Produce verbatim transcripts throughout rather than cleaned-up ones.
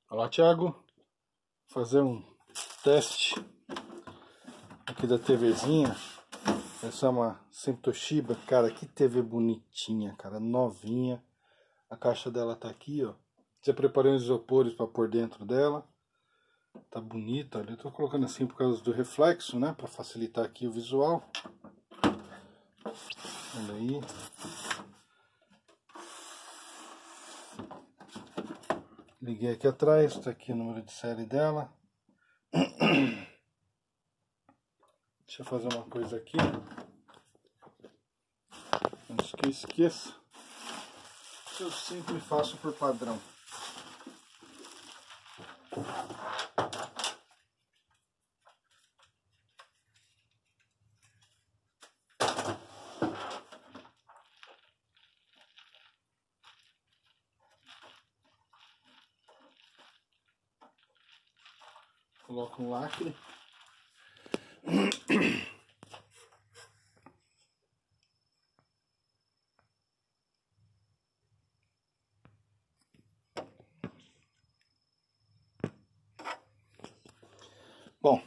Olá, Thiago. Vou fazer um teste aqui da TVzinha. Essa é uma sempre Toshiba. Cara, que T V bonitinha, cara, novinha. A caixa dela tá aqui, ó. Já preparei os isopores para pôr dentro dela. Tá bonita, olha. Eu tô colocando assim por causa do reflexo, né? Para facilitar aqui o visual. Olha aí. Liguei aqui atrás, tá aqui o número de série dela. Deixa eu fazer uma coisa aqui. Antes que eu esqueça. Eu sempre faço por padrão. Coloco um lacre. Bom,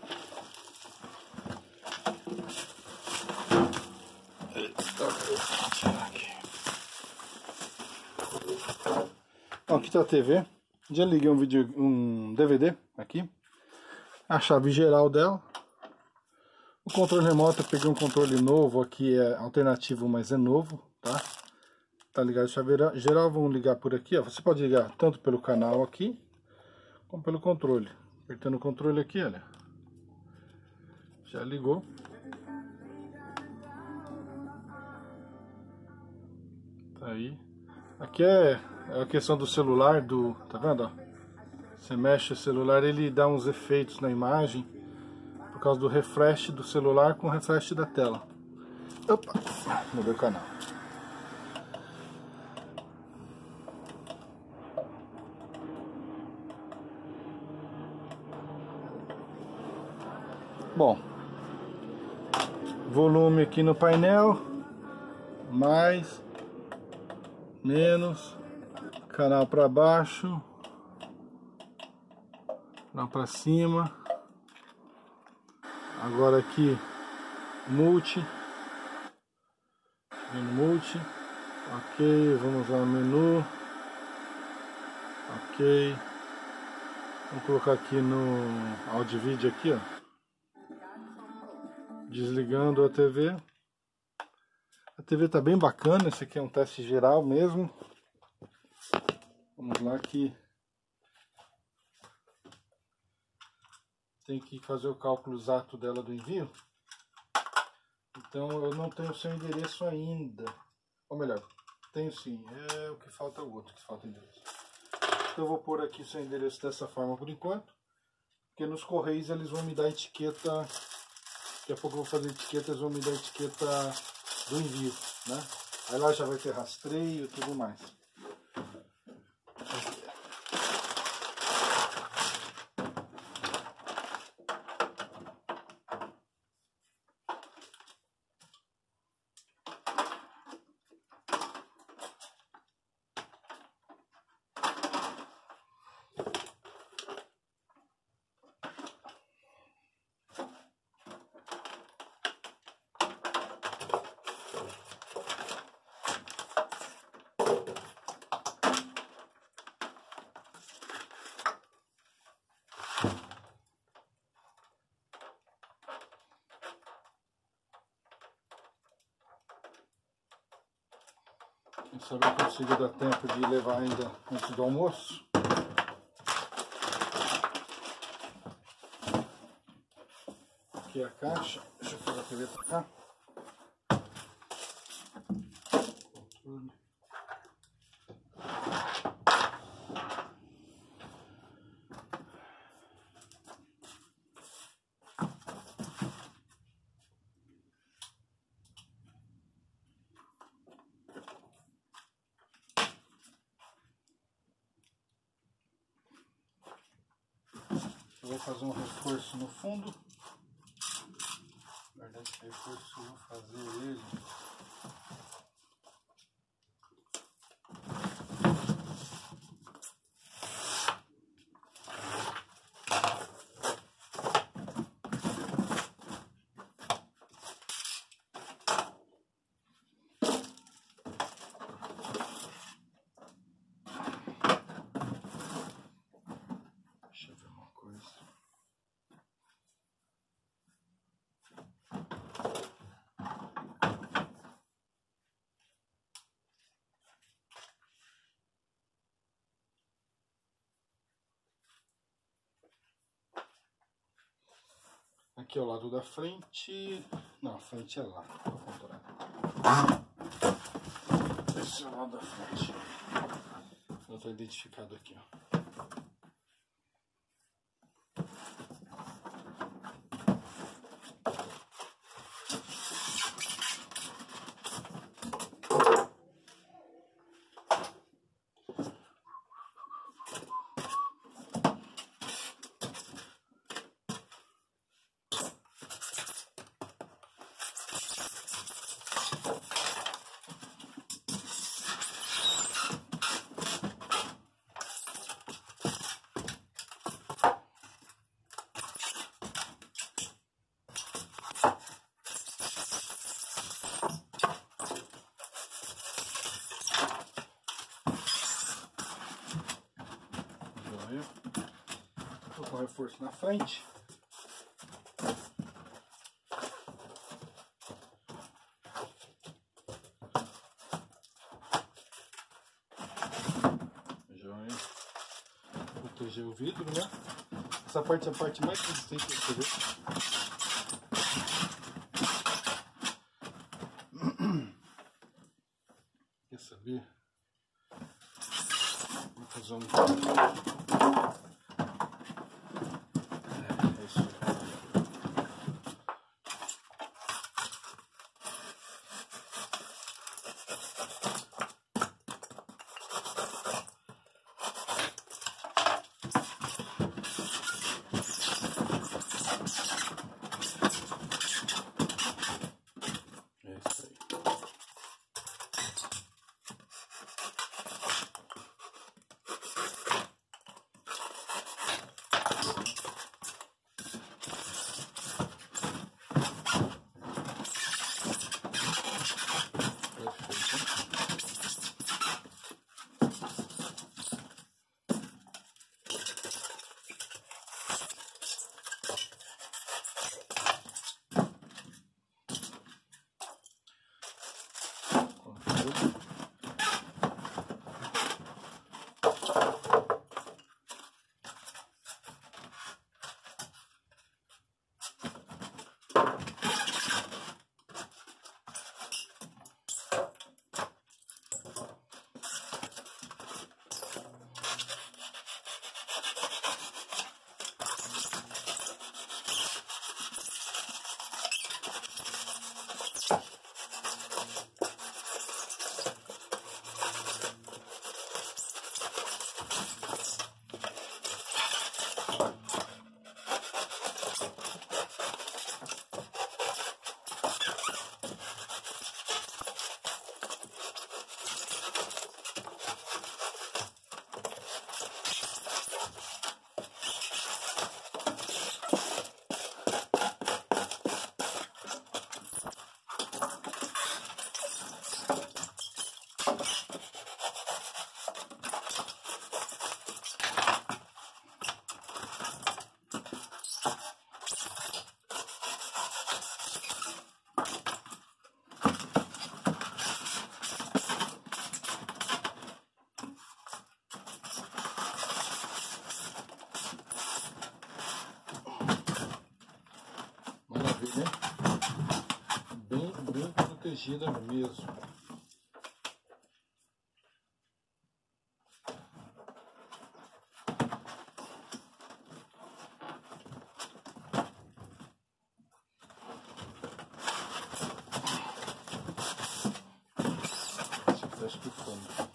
Bom, aqui tá a T V. Já liguei um vídeo, um D V D aqui. A chave geral dela. O controle remoto, eu peguei um controle novo aqui, é alternativo, mas é novo, tá? Tá ligado a chave geral, vamos ligar por aqui, ó. Você pode ligar tanto pelo canal aqui, como pelo controle. Apertando o controle aqui, olha. Já ligou. Tá aí. Aqui é a questão do celular, do... Tá vendo, ó? Você mexe o celular, ele dá uns efeitos na imagem por causa do refresh do celular com o refresh da tela. Opa! Mudei o canal. Bom, volume aqui no painel, mais, menos, canal para baixo, canal para cima. Agora aqui, multi, menu multi, ok, vamos lá no menu, ok, vamos colocar aqui no áudio e vídeo aqui, ó. Desligando a T V. A T V tá bem bacana, esse aqui é um teste geral mesmo. Vamos lá que tem que fazer o cálculo exato dela do envio. Então eu não tenho o seu endereço ainda. Ou melhor, tenho sim, é o que falta o outro, que falta o endereço. Então eu vou pôr aqui o seu endereço dessa forma por enquanto. Porque nos correios eles vão me dar a etiqueta. Daqui a pouco eu vou fazer etiqueta, eles vão me dar a etiqueta do envio, né? Aí lá já vai ter rastreio e tudo mais. Quem sabe eu consigo dar tempo de levar ainda antes do almoço. Aqui é a caixa. Deixa eu fazer a T V pra cá. Controle. Eu vou fazer um reforço no fundo. Na verdade, esse reforço eu vou fazer ele. Aqui é o lado da frente. Não, a frente é lá, ao contrário. Esse é o lado da frente. Já está identificado aqui, ó. Vou colocar o reforço na frente. Joia. Proteger o vidro, né? Essa parte é a parte mais resistente de você ver. Quer saber? Vou fazer um... É isso aí. Maravilha, hein? Bem, bem protegida mesmo. Está estufando.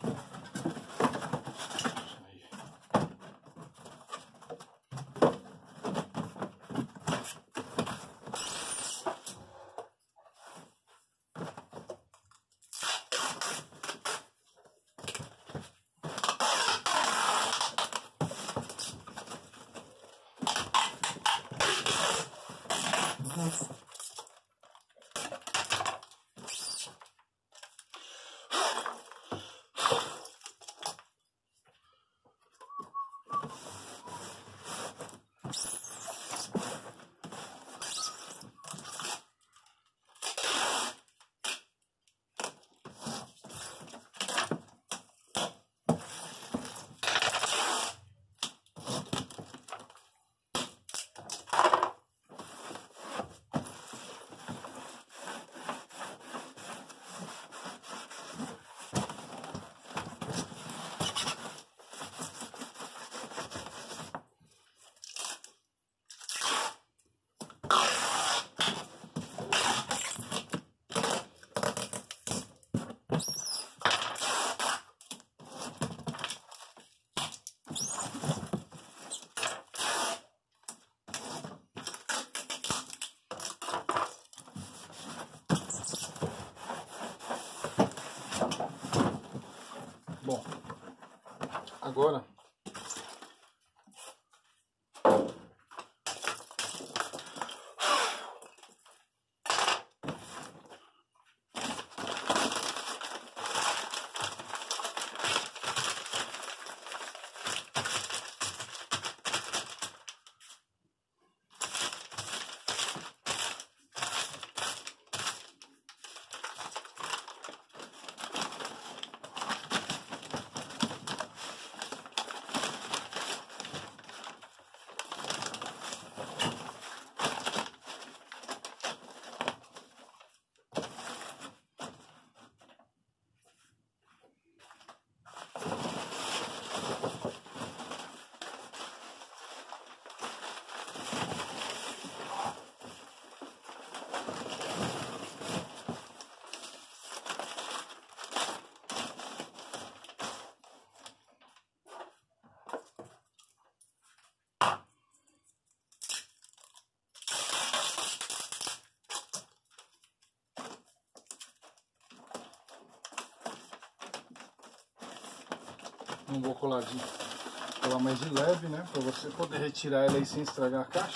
Agora não vou colar de colar mais de leve, né? Para você poder retirar ela aí sem estragar a caixa.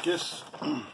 esqueça.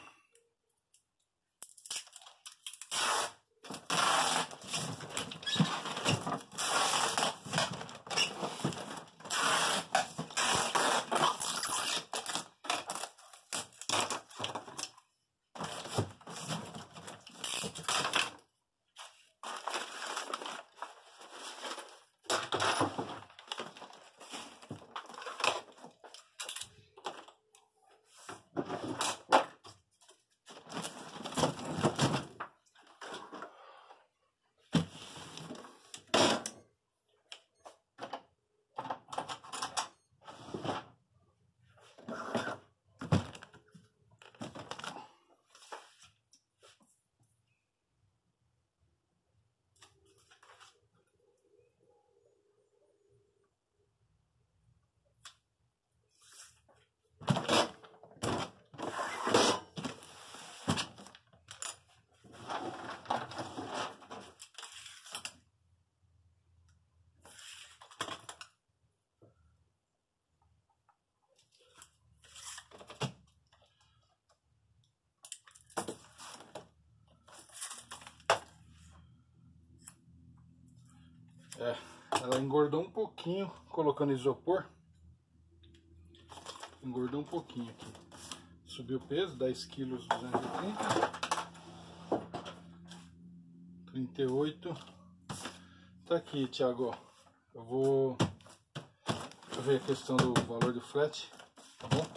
É, ela engordou um pouquinho colocando isopor. Engordou um pouquinho aqui. Subiu o peso, dez quilos, duzentos e trinta. trinta e oito. Tá aqui, Thiago. Eu vou ver a questão do valor do frete, tá bom?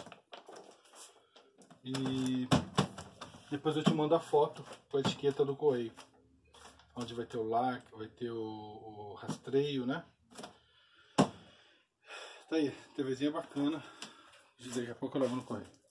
E depois eu te mando a foto com a etiqueta do correio. Onde vai ter o lacre, vai ter o, o rastreio, né? Tá aí, TVzinha bacana. Daqui a pouco eu levo no correio.